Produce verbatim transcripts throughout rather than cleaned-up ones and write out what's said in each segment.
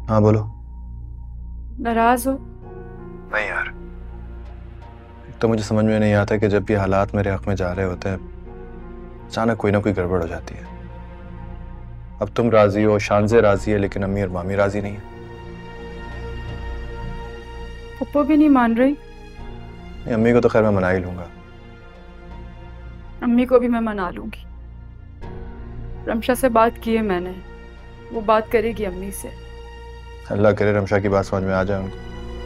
हाँ बोलो। नाराज हो? नहीं यार, तो मुझे समझ में नहीं आता कि जब भी हालात मेरे हक में जा रहे होते हैं अचानक कोई ना कोई गड़बड़ हो जाती है। अब तुम राजी हो, शानज़े राजी है, लेकिन अम्मी और मामी राजी नहीं है। पप्पो भी नहीं मान रही? नहीं, अम्मी को तो खैर मैं मना ही लूंगा। अम्मी को भी मैं मना लूंगी। रमशा से बात की है मैंने, वो बात करेगी अम्मी से। अल्लाह करे रमशा की बात समझ में आ जाए उनको।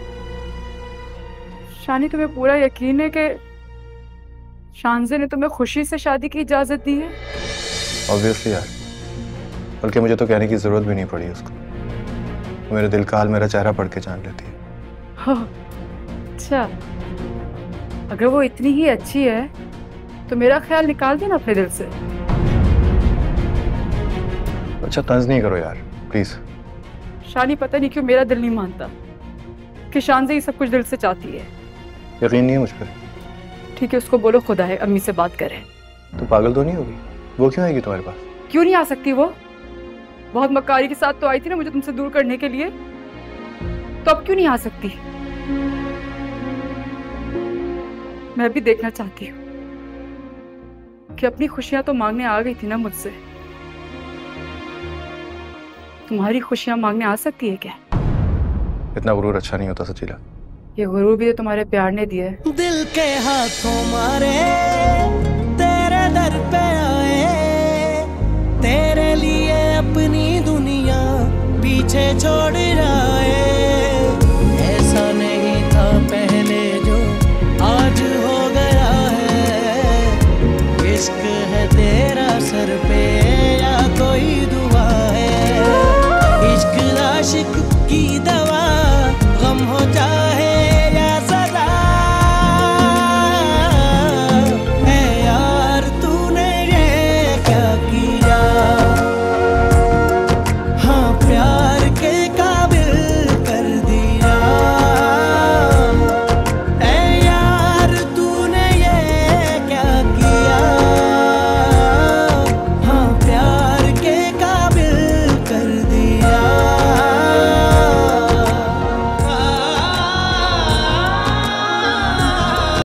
शानी, तुम्हें पूरा यकीन है कि शानज़े ने तुम्हें खुशी से शादी की इजाजत दी है? ऑब्वियसली यार, बल्कि मुझे तो कहने की जरूरत भी नहीं पड़ी उसको। वो मेरे दिल का हाल मेरा चेहरा पढ़ के जान लेती है। हाँ, अच्छा, अगर वो इतनी ही अच्छी है तो मेरा ख्याल निकाल देना अपने दिल से। अच्छा तंज नहीं करो यार प्लीज। शानी, पता नहीं क्यों मेरा दिल नहीं मानता कि शानज़े ही सब कुछ दिल से चाहती है। यकीन नहीं है मुझ पर? ठीक है, उसको बोलो खुदा है अम्मी से बात करे। तो पागल तो नहीं होगी? वो क्यों आएगी तुम्हारे पास? क्यों नहीं आ सकती? वो बहुत मक्कारी के साथ तो आई थी ना मुझे तुमसे दूर करने के लिए, तो अब क्यों नहीं आ सकती? मैं भी देखना चाहती हूँ कि अपनी खुशियां तो मांगने आ गई थी ना मुझसे, तुम्हारी खुशियां मांगने आ सकती है क्या? इतना गुरूर अच्छा नहीं होता सचीला। ये गुरूर भी तो तुम्हारे प्यार ने दिया है। दिल के हाथों मारे